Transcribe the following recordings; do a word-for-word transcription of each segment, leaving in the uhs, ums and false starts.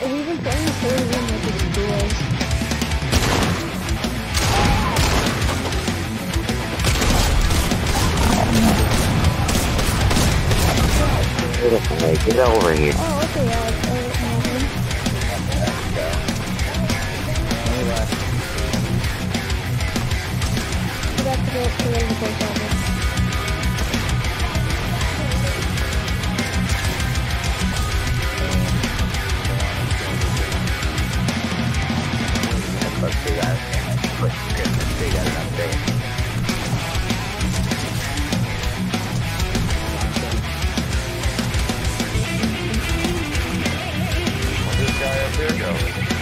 we've been playing this whole room like it's duos. Hey, get over here. Oh, okay, yeah. Uh, we got to go to the post office. Let's see that. Let's see that update. This guy up there goes.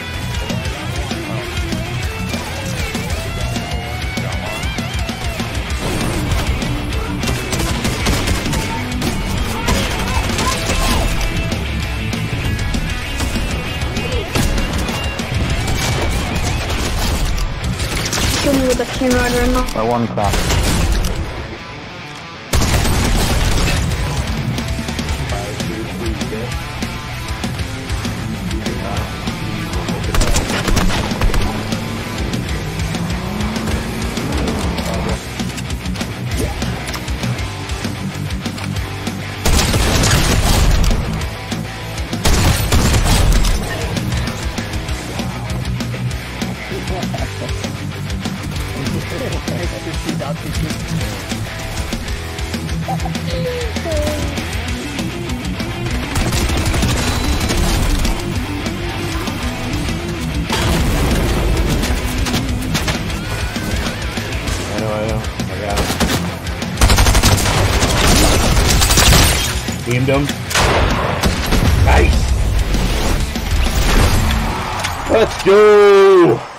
Kill me with a chain rider now. Or one crack. Beamed him. Nice. Let's go.